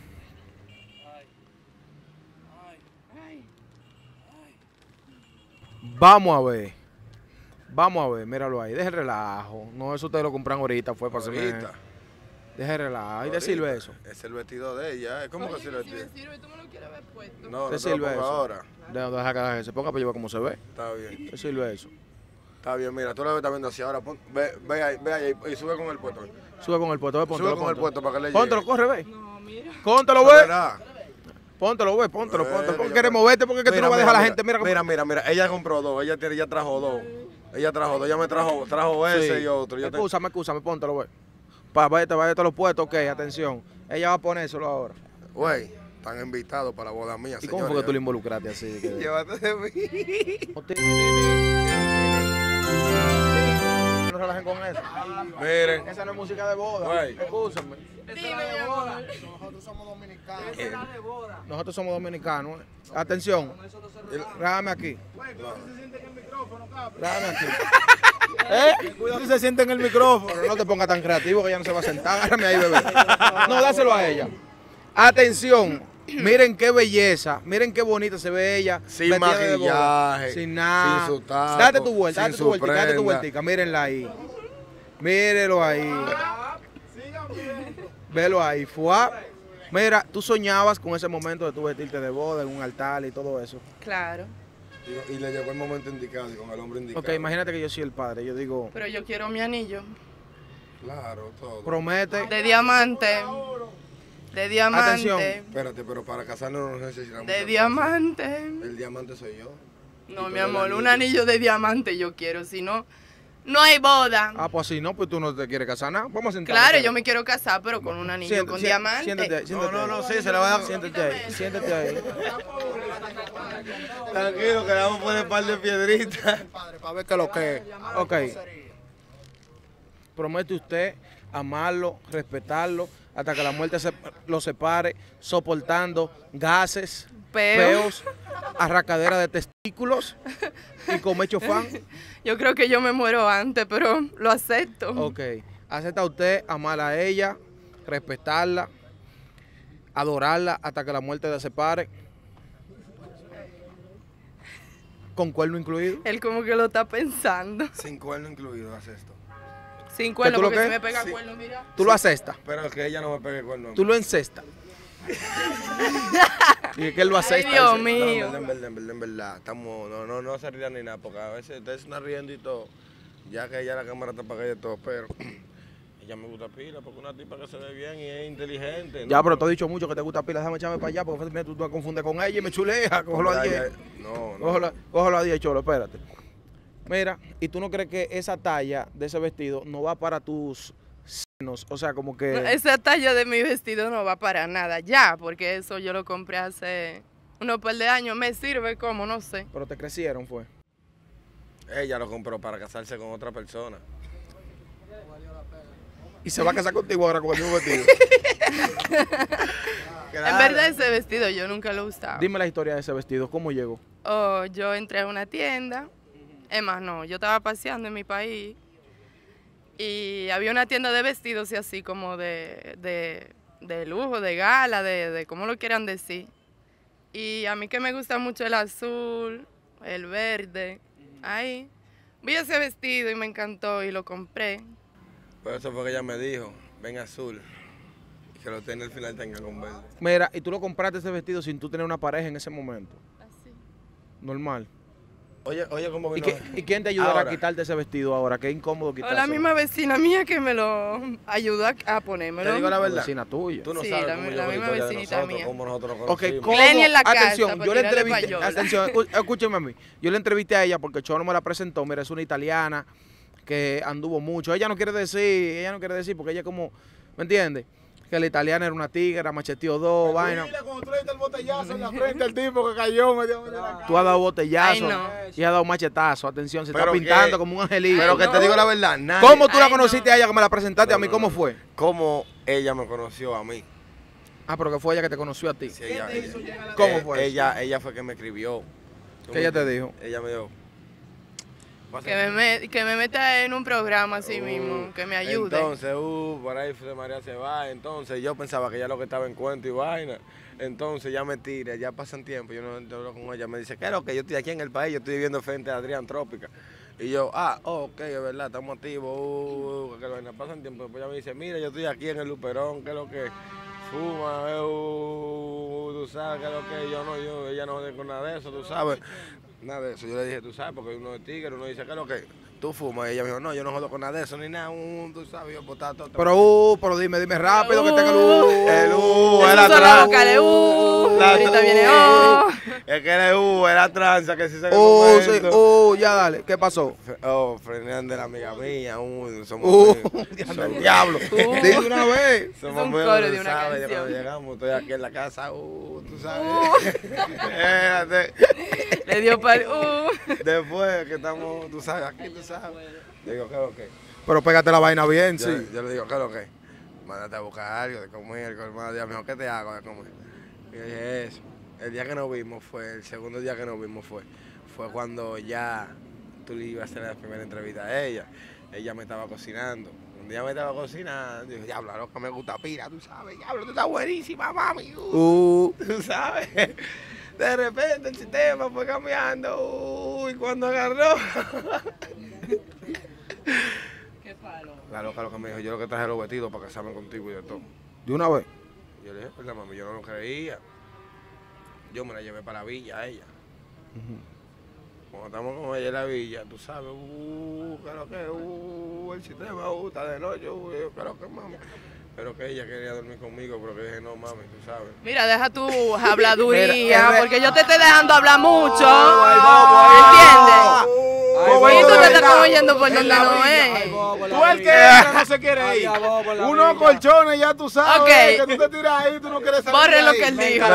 A: Vamos a ver, míralo ahí. Deja el relajo. No, eso ustedes lo compran ahorita, fue para hacerme.
C: Ahorita.
A: Deja el relajo. ¿Y te
C: Ahorita.
A: sirve eso?
C: Es el vestido de ella, ¿Cómo que sirve el
B: Si
C: vestido?
B: me sirve, tú me lo quieres ver puesto.
C: No,
A: ¿Te
C: no te lo
A: sirve
C: pongo
A: eso?
C: ahora.
A: Deja que se ponga para llevar como se ve.
C: Está bien.
A: ¿Te sirve eso?
C: Está bien, mira, tú lo estás viendo así ahora. Ve ahí y sube con el puesto.
A: Sube con el puesto, ve, póntelo.
C: Sube con el puesto para que le llegue.
A: Póntelo, corre, ve.
B: No, mira.
A: Póntelo,
C: Eso
A: ve.
C: verá.
A: Póntelo, ve, póntelo.
C: Yo
A: ¿Por qué quieres moverte? Porque es que tú no vas a dejar a la gente. Mira,
C: mira. Ella compró dos. Ella trajo dos. Ella me trajo ese
A: Sí.
C: y otro. Yo te-
A: Excúsame, póntelo, ve. Váyate a los puestos, ok, atención. Ella va a ponérselo ahora.
C: Güey, están invitados para la boda mía,
A: ¿Y cómo fue que tú le involucraste así? Que-
C: Llévate de mí.
A: relajen con eso.
C: Miren.
A: Esa no es música de boda.
C: Güey.
A: Escúchame.
B: Dime, mi amor.
F: Nosotros somos dominicanos.
A: Nosotros somos dominicanos. Atención. Rájame aquí. Rájame aquí.
G: Cuidado si se siente en el micrófono.
A: Pero no te pongas tan creativo que ella no se va a sentar. Agárrame ahí, bebé. No, dáselo a ella. Atención. Miren qué belleza. Miren qué bonita se ve ella.
C: Sin
A: vestida de boda.
C: maquillaje,
A: Sin nada.
C: sin su taco,
A: Date tu vuelta,
C: sin
A: date tu
C: su
A: vueltica, date tu
C: prenda.
A: vueltica. Mírenla ahí. Mírenlo ahí. Velo ahí. Fuá. Mira, tú soñabas con ese momento de tú vestirte de boda en un altar y todo eso.
B: Claro.
C: Y le llegó el momento indicado y con el hombre indicado.
A: Ok, imagínate que yo soy el padre. Yo digo,
B: Pero yo quiero mi anillo.
C: Claro, todo.
A: promete.
B: De diamante. De diamante.
A: Atención.
C: Espérate, pero para casarnos no necesitamos.
B: De
C: muchas
B: diamante.
C: cosas. El diamante soy yo.
B: No,
C: Y
B: mi
C: todo el
B: amor, un
C: anillo.
B: anillo de diamante yo quiero. Si no, no hay boda.
A: Ah, pues así no, pues tú no te quieres casar nada. Vamos a sentarnos.
B: Claro,
A: espérate.
B: yo me quiero casar, pero con un anillo,
A: Siéntate,
B: con
A: siéntate,
B: diamante.
A: Siéntate, siéntate.
C: No, sí, se la va a dar.
A: Siéntate ahí, siéntate ahí.
C: Tranquilo, que le vamos a poner un par de piedritas.
F: Padre, para ver qué es lo que es.
A: Ok. Promete usted amarlo, respetarlo, hasta que la muerte lo separe, soportando gases, peos, arracadera de testículos y comer chofán.
B: Yo creo que yo me muero antes, pero lo acepto.
A: Ok. Acepta usted amarla a ella, respetarla, adorarla hasta que la muerte la separe. Con cuerno incluido.
B: Él como que lo está pensando.
C: Sin cuerno incluido, haz esto.
B: Sin cuerno,
A: tú lo
B: porque
A: qué?
B: si me pega
C: Sí.
B: cuerno, mira.
A: Tú lo aceptas,
C: Pero que ella no me pegue cuerno. a mí.
A: tú lo encestas. Y que él lo
B: Ay,
A: acepta.
B: Dios
A: dice.
B: mío.
C: No, en verdad. Estamos, no se rían ni nada, porque a veces ustedes se están riendo y todo. Ya que ya la cámara está apagada y todo, pero ella me gusta pila, porque una tipa que se ve bien y es inteligente.
A: Ya, pero te he dicho mucho que te gusta pila, déjame echarme para allá, porque mira, tú te confundes con ella y me chulea, cógelo a 10.
C: No,
A: Cógelo a 10, cholo, espérate. Mira, ¿y tú no crees que esa talla de ese vestido no va para tus senos? O sea, como que...
B: Esa talla de mi vestido no va para nada ya, porque eso yo lo compré hace unos par de años. Me sirve como, no sé.
A: Pero te crecieron, fue.
C: Ella lo compró para casarse con otra persona.
A: Y se va a casar contigo ahora con el mismo vestido.
B: En verdad ese vestido yo nunca lo he usado.
A: Dime la historia de ese vestido, ¿cómo llegó?
B: Oh, yo entré a una tienda. Es más, no, yo estaba paseando en mi país y había una tienda de vestidos y así como de lujo, de gala, de cómo lo quieran decir. Y a mí que me gusta mucho el azul, el verde, ahí. Vi ese vestido y me encantó y lo compré.
C: Por eso fue que ella me dijo, ven azul. Y que lo tiene al final tenga con verde.
A: Mira, y tú lo compraste ese vestido sin tú tener una pareja en ese momento.
B: Así.
A: Normal.
C: Oye, ¿cómo
A: ¿Y,
C: vino?
A: y quién te ayudará
C: Ahora.
A: a quitarte ese vestido ahora? Qué incómodo
B: O
A: quitárselo.
B: la misma vecina mía que me lo ayudó a ponérmelo.
C: Te digo la
A: La
C: verdad.
A: vecina tuya.
C: Tú no
B: Sí,
C: sabes
B: la
C: cómo
B: misma
C: llegó la historia de
B: vecinita
C: nosotros,
B: mía.
C: cómo nosotros lo
A: Ok,
C: conocimos.
A: ¿cómo?
B: Glenny en la carta
A: Atención,
B: pa'
A: yo le
B: tirarle
A: entrevisté,
B: payola.
A: atención, escúcheme a mí. Yo le entrevisté a ella porque Chono me la presentó, mira, es una italiana que anduvo mucho. Ella no quiere decir porque ella como, ¿me entiendes? Que la italiana era una tigra, macheteó dos, vaina.
G: Cuando tú le diste el botellazo en la frente al tipo que cayó medio de la
A: Tú has dado botellazo
B: Ay, no.
A: y has dado machetazo. Atención, se
C: Pero
A: está
C: que-
A: pintando como un angelito.
C: Pero que te digo la verdad, nadie.
A: ¿Cómo tú la
B: Ay,
A: conociste
B: no.
A: a ella que me la presentaste a mí?
C: No,
A: ¿Cómo
C: no.
A: fue?
C: ¿Cómo ella me conoció a mí?
A: Ah, pero que fue ella que te conoció a ti.
C: Sí, ella,
A: ¿Cómo fue eso?
C: Ella fue que me escribió.
A: ¿Qué ella te dijo?
C: Ella me dijo.
B: Que me meta en un programa así mismo, que me ayude.
C: Entonces, por ahí de María se va. Entonces, yo pensaba que ya lo que estaba en cuento y vaina. Entonces, ya me tira, ya pasan tiempo. Yo no hablo con ella. Me dice, ¿qué es lo que yo estoy aquí en el país? Yo estoy viviendo frente a Adrián Trópica. Y yo, ok, es verdad, estamos activos. Que vaina, pasan tiempo. Después ella me dice, mira, yo estoy aquí en el Luperón, ¿qué es lo que? Fuma, tú sabes qué es lo que ella no jode con nada de eso, tú sabes. Nada de eso. Yo le dije, tú sabes, porque uno es tigre, uno dice, ¿qué es lo que? Tú fumas. Y ella me dijo, no, yo no jodo con nada de eso, ni nada, tú sabes, yo botar todo.
A: Pero dime rápido que tenga el
C: El
B: Eso
C: era
B: solo
C: tranza.
B: vocales,
C: La-
B: ahorita viene, oh.
C: Es que era tranza, que sí se
A: sí, ya dale, ¿qué pasó?
C: Frenan de la amiga mía, somos amigos.
A: El diablo. Dime una vez.
C: Somos
B: Es un
C: amigos,
B: coro
C: tú
B: de una
C: sabes,
B: canción.
C: cuando llegamos, estoy aquí en la casa, tú sabes. Espérate.
B: Le dio para...
C: Después que estamos, tú sabes, aquí tú sabes. Digo, ¿qué?
A: Pero pégate la vaina bien,
C: Yo,
A: sí.
C: yo le digo, ¿qué es lo que? Mándate a buscar algo de comer, hermano. Dios mío, ¿qué te hago de comer? Y yo dije, eso. El día que nos vimos fue, el segundo día que nos vimos fue cuando ya tú le ibas a hacer la primera entrevista a ella. Ella me estaba cocinando. Un día me estaba cocinando. Dijo, diablo, la loca me gusta pila, tú sabes. Diablo, tú estás buenísima, mami. Tú sabes. De repente el sistema fue cambiando. Uy, cuando agarró.
B: Qué palo.
C: La loca lo que me dijo, yo lo que traje los vestidos para casarme contigo y de todo.
A: De una vez.
C: Yo le dije, pues mami, yo no lo creía. Yo me la llevé para la villa a ella. Cuando estamos con ella en la villa, tú sabes, ¿qué es lo que? El sistema, está de noche, ¿qué es lo que, mami? Pero que ella quería dormir conmigo, pero que dije, no, mami, tú sabes.
B: Mira, deja tu habladuría,
A: Mira,
B: porque yo te estoy dejando hablar mucho.
A: Ay,
B: ¿Entiendes? Y tú te estás oyendo por donde no es.
G: Tú el que entra no se quiere ir. Unos colchones, ya tú sabes.
B: Ok.
G: Que tú te tiras ahí, tú no quieres salir.
B: Borre
G: de
B: lo
G: ahí.
B: que él dijo.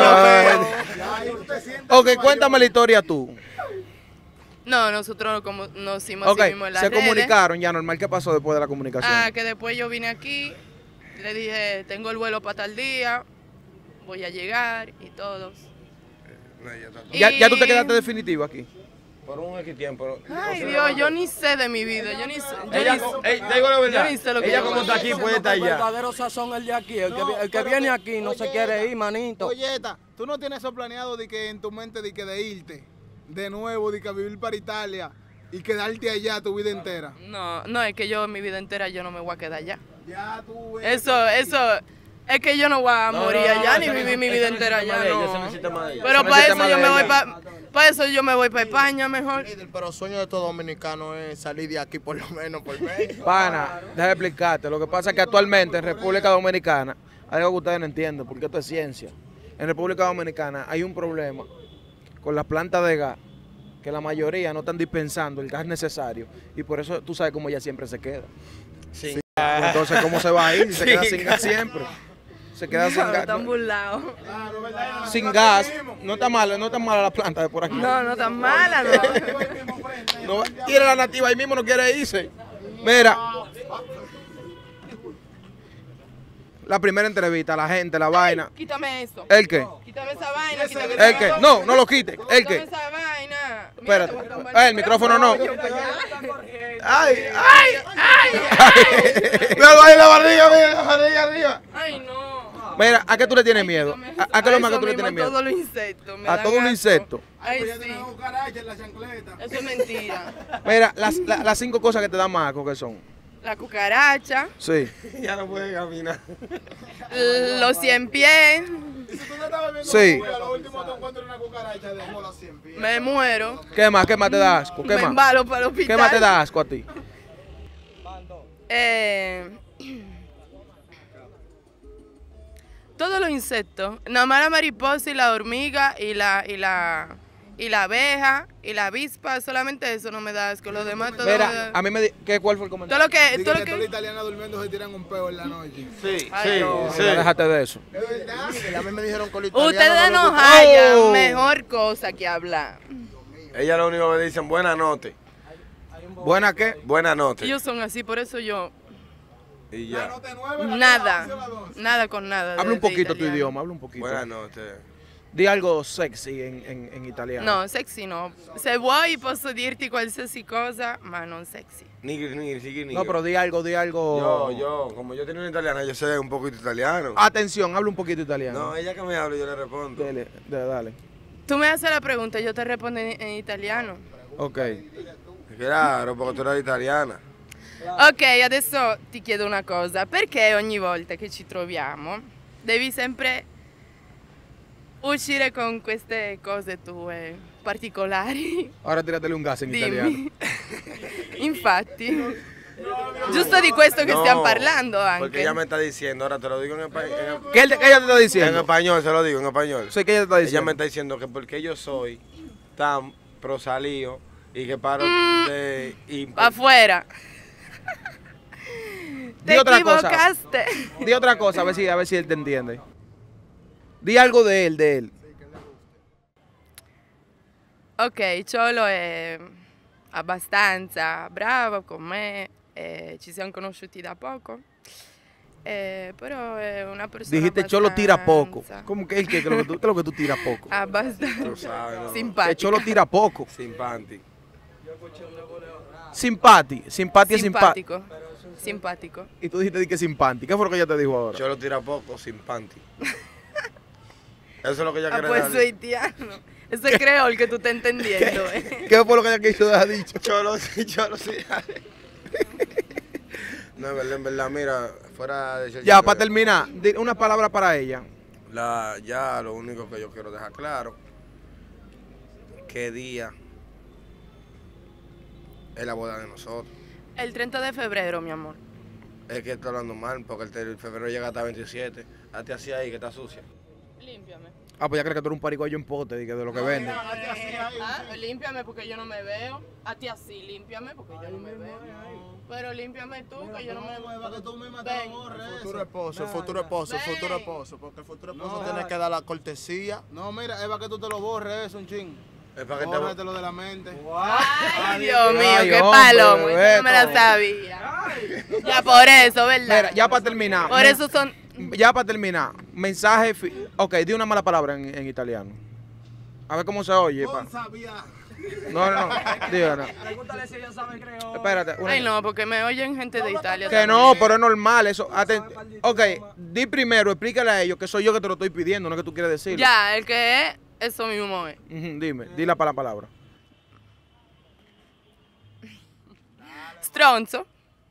G: Ahí tú te sientes
A: Ok, cuéntame la historia tú.
B: No, nosotros como nos hicimos
A: Ok,
B: así mismo en las
A: se
B: redes.
A: comunicaron ya normal. ¿Qué pasó después de la comunicación?
B: Ah, que después yo vine aquí, le dije, tengo el vuelo para tal día, voy a llegar y todos.
C: No, ella está
A: Ya tú te quedaste definitivo aquí.
C: por un X tiempo.
B: Ay, Dios, yo ni sé de mi vida, yo ni sé.
C: Ella, te digo la verdad,
B: yo ni sé lo que
C: ella
B: yo
C: como
B: voy
C: está
B: a
C: aquí
B: hacer.
C: puede estar
E: El
C: allá.
E: verdadero sazón es el de aquí. El que viene aquí no se quiere ir, manito.
G: Olleta, tú no tienes eso planeado de que en tu mente de que de irte de nuevo, de que a vivir para Italia y quedarte allá tu vida entera.
B: No, no, es que yo mi vida entera yo no me voy a quedar allá.
G: Ya tú
B: Eso, es que yo no voy a morir allá ni vivir mi vida entera allá, no. Pero para eso yo me voy para eso yo me voy para España mejor.
F: Pero el sueño de todo dominicano es salir de aquí por lo menos por mes.
A: Pana, déjame explicarte. Lo que pasa es que actualmente en República Dominicana, hay algo que ustedes no entienden, porque esto es ciencia. En República Dominicana hay un problema con las plantas de gas, que la mayoría no están dispensando el gas necesario, y por eso tú sabes cómo ella siempre se queda.
C: Sí.
A: Entonces, ¿cómo se va a ir? Se queda sin gas siempre. Se queda sin gas.
B: Están burlados.
A: Sin gas. No está mala la planta de por aquí.
B: No, no tan mala, no.
A: No, quiere la nativa ahí mismo, no quiere irse. Mira. La primera entrevista, la gente, la vaina.
B: Quítame eso.
A: ¿El qué?
B: Quítame esa vaina, quítame
A: ¿El qué? No, no lo quite. ¿El
B: Quítame
A: qué?
B: esa vaina. Mira,
A: Espérate.
B: te voy a tumbar
A: El micrófono no.
C: ¡Ay, ay, ay! Mira ahí la barriga arriba.
B: Ay, no.
A: Mira, ¿a qué tú le tienes miedo? ¿A qué es lo más que tú le
B: Eso
A: tienes
B: mismo,
A: miedo?
B: a todos los insectos. me
A: A
B: dan
A: todos los
B: asco.
A: insectos.
B: Ay,
G: Ya
B: sí.
G: tenemos cucaracha en la chancleta.
B: Eso es mentira.
A: Mira, las 5 cosas que te dan más asco, ¿qué son?
B: La cucaracha,
A: Sí.
C: Ya no puede caminar.
B: los 100 pies,
G: Y si tú te estabas viendo
A: Sí.
G: a lo último te encuentras una cucaracha de mola 100 pies.
B: me muero.
A: ¿Qué más? ¿Qué más te da asco? ¿Qué
B: Me
A: más?
B: embalo para el hospital.
A: ¿Qué más te da asco a ti?
B: Todos los insectos, nada más la mariposa y la hormiga y la abeja y la avispa, solamente eso no me da asco, los demás todo me
A: Mira,
B: da-
A: a mí me ¿cuál fue el
B: todo
A: comentario?
B: lo que,
G: Dice
B: todo
G: que
B: lo
G: todas las
B: que,
G: italianas durmiendo se tiran un peo en la noche.
C: Sí,
B: Ay, no.
A: Mira, déjate de eso.
G: ¿Es verdad?
F: Y a mí me dijeron que los italianos
B: ustedes
F: no
B: nos
F: les gusta-
B: hallan
A: Oh.
B: mejor cosa que hablar.
C: Ella lo único que dicen, buena noche,
A: ¿Buena qué?
C: buena noche.
B: Ellos son así, por eso yo,
C: Y
G: La
C: ya,
G: nota 9, la
B: nada,
G: nota 11, la 12.
B: nada con nada.
A: Habla un
B: de
A: poquito tu
B: italiano.
A: idioma, habla un poquito.
C: buena noche.
A: Di algo sexy en italiano.
B: No, sexy no. Se vuoi posso dirti qualsiasi cosa, ma non sexy.
C: Nigri.
A: No, pero di algo.
C: Como yo tengo una italiana, yo sé un poquito italiano.
A: Atención, habla un poquito italiano.
C: No, ella que me habla, yo le respondo.
A: Dale.
B: Tú me haces la pregunta, yo te respondo en italiano.
A: Ok.
C: Claro, porque tú eres italiana.
B: Ok, adesso ti chiedo una cosa, perché ogni volta che ci troviamo devi sempre uscire con queste cose tue particolari?
A: Ahora tíratele un gas en italiano.
B: Dimmi. Infatti, giusto di questo che stiamo parlando
C: Porque
B: anche.
C: ella me está diciendo, ahora te lo digo en español.
A: ¿Qué ella te está
C: En
A: diciendo?
C: español, se lo digo en español.
A: Sé que ella te está
C: Ella
A: diciendo.
C: me está diciendo que porque yo soy tan prosalío y que paro de... Y,
B: Pa' afuera.
A: Di
B: Te
A: otra cosa.
B: equivocaste.
A: Di otra cosa, a ver si él te entiende. Di algo de él.
B: Ok, Cholo è abbastanza bravo con me, ci siamo conosciuti da poco. Però è una persona
A: Dijiste Cholo tira poco.
B: abbastanza-
A: ¿Cómo que qué es lo que tú tiras poco?
B: Abbastanza
C: Tú sabes, ¿no?
A: Que
B: simpática.
A: Cholo tira poco.
C: Simpático.
A: Simpati es simpático.
B: Simpático. Simpático.
A: Y tú dijiste que simpático. ¿Qué fue lo que ella te dijo ahora?
C: Yo lo tira poco, simpático. Eso es lo que ella
B: Ah,
C: quiere
B: pues
C: dar.
B: soy haitiano. Eso es creol que tú estás entendiendo,
A: ¿Qué fue lo que ella quiso ha dicho?
C: Cholo sí. No, en verdad, mira, fuera de...
A: Ya, para terminar, di una palabra para ella.
C: Ya lo único que yo quiero dejar claro, qué día es la boda de nosotros.
B: El 30 de febrero, mi amor.
C: Es que estoy hablando mal, porque el febrero llega hasta 27. Hazte así ahí, que está sucia.
B: Límpiame.
A: Ah, pues ya crees que tú eres un pariguayo en pote, de lo que vende.
B: Límpiame porque yo no me veo. A ti así, límpiame porque yo no me veo. Pero límpiame tú que yo no me veo.
G: Que tú misma te lo borres
F: El
G: eso.
F: futuro esposo, el futuro esposo, el futuro esposo. Porque el futuro esposo tiene que dar la cortesía.
G: No, mira, es para que tú te lo borres eso, un ching.
C: Es para que te...
G: Bórratelo de la mente.
B: Ay, Dios mío,
A: Ay,
B: qué
A: hombre,
B: palomo. Yo no me la
A: Beto.
B: sabía. Ya por eso, ¿verdad?
A: Mira, ya para terminar.
B: Por eso son...
A: Ya para terminar, mensaje. Ok, di una mala palabra en italiano. A ver cómo se oye.
G: No sabía.
A: No, díganos.
E: Pregúntale si ella sabe creol.
A: Espérate.
B: Ay, no, porque me oyen gente de Italia.
A: Que no, pero es normal eso. Ok, di primero, explícale a ellos que soy yo que te lo estoy pidiendo, no que tú quieres decirlo.
B: Ya, el que es, eso mismo es.
A: Ujú, dime, di la palabra.
B: Stronzo,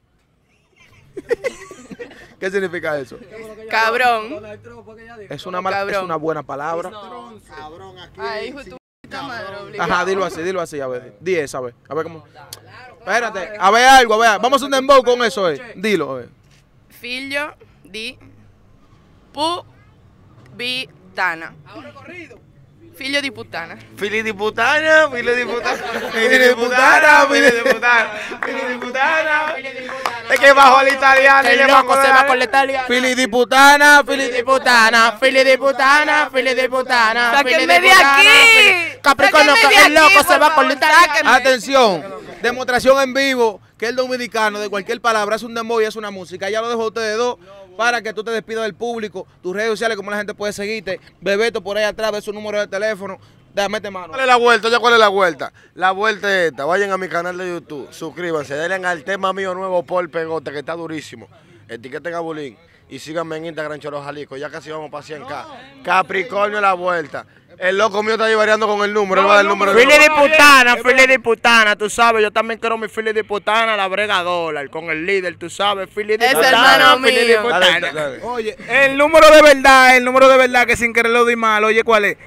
A: ¿Qué significa eso?
B: cabrón.
A: Es una mala, es
B: Cabrón.
A: una buena palabra.
G: Cabrón, aquí.
B: Ay, hijo de tu puta madre, obligado.
A: Ajá, dilo así, a ver. Di esa, a ver cómo. Espérate, a ver algo, a ver. Vamos a hacer un dembow con eso, Dilo, a ver.
B: Figlio di Pubitana. Figlio di puttana.
C: Fili di putana. Es que bajo el italiano y
F: El
C: le
F: loco
C: bajo
F: se va con la italiana.
A: Fili di putana,
F: Fili de putana, fili de putana, fili de putana.
B: ¡Sáquenme de aquí!
F: Capricornio,
B: ¡Sáquenme
F: que
B: de
F: el loco
B: aquí,
F: se va
B: por
F: con la
B: favor!
F: italiana.
B: ¡Sáquenme!
A: Atención, demostración en vivo que el dominicano de cualquier palabra es un dembow y es una música. Ya lo dejo a ustedes dos para que tú te despidas del público, tus redes sociales, cómo la gente puede seguirte. Bebeto por ahí atrás, ve su número de teléfono. Mete mano.
C: ¿Cuál es la vuelta? ¿Ya cuál es la vuelta? La vuelta es esta. Vayan a mi canal de YouTube, suscríbanse, denle al tema mío nuevo por Pegote, que está durísimo. Etiqueten a Bulín y síganme en Instagram, Cholo Jalisco. Ya casi vamos para 100K. Capricornio la vuelta. El loco mío está ahí variando con el número. Él va a dar el número.
F: Fili de putana, tú sabes, yo también quiero mi fili de putana, la brega dólar, con el líder, tú sabes, fili de
B: Es
F: putana,
B: hermano
F: fili de
B: mío.
F: putana.
C: Dale, dale.
G: Oye,
H: El número de verdad que sin querer lo di mal, oye, ¿cuál es?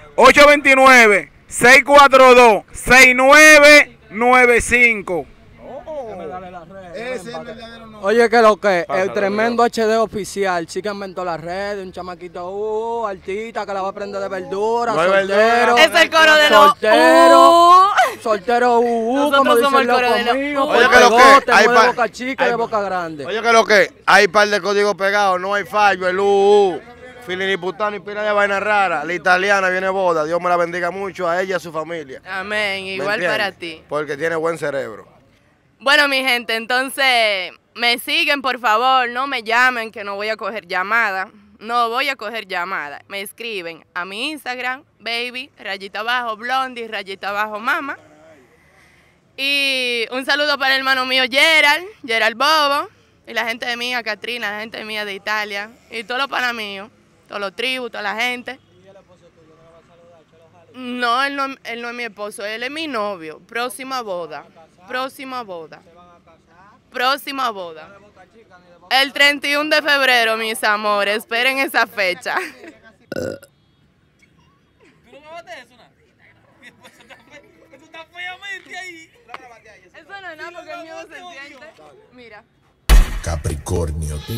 H: 829-642-6995.
G: ese es el verdadero nombre.
E: Oye, que lo que,
C: Pásalo,
E: el tremendo HD oficial, síganme en todas las redes, un chamaquito, artista que la va a prender de verdura,
C: No hay
E: soltero.
C: verdura.
B: Es el coro de los...
E: Soltero, como
B: Nosotros
E: dice
B: somos
E: el
B: el coro
E: loco
B: de los
E: mío,
C: Oye,
E: por
C: que lo que,
E: Pegote,
C: hay
E: no de
C: pa-
E: boca chica,
C: hay
E: de
C: pa-
E: boca grande.
C: Oye, que lo que hay par de códigos pegados, no hay fallo, el Fili di putana y pila de vaina rara. La italiana viene boda, Dios me la bendiga mucho a ella y a su familia.
B: Amén,
C: ¿Me
B: igual
C: entiendes?
B: para ti.
C: Porque tiene buen cerebro.
B: Bueno, mi gente, entonces me siguen, por favor, no me llamen que no voy a coger llamada. No voy a coger llamada. Me escriben a mi Instagram, baby, _blondie, _mama. Y un saludo para el hermano mío Gerald Bobo, y la gente mía, Katrina, la gente mía de Italia, y todos los panas míos, todos los tribus, toda la gente. No, él no es mi esposo, él es mi novio. Próxima boda. El 31 de febrero, mis amores. Esperen esa fecha. Eso no es nada porque el miedo se siente. Mira.
D: Capricornio TV.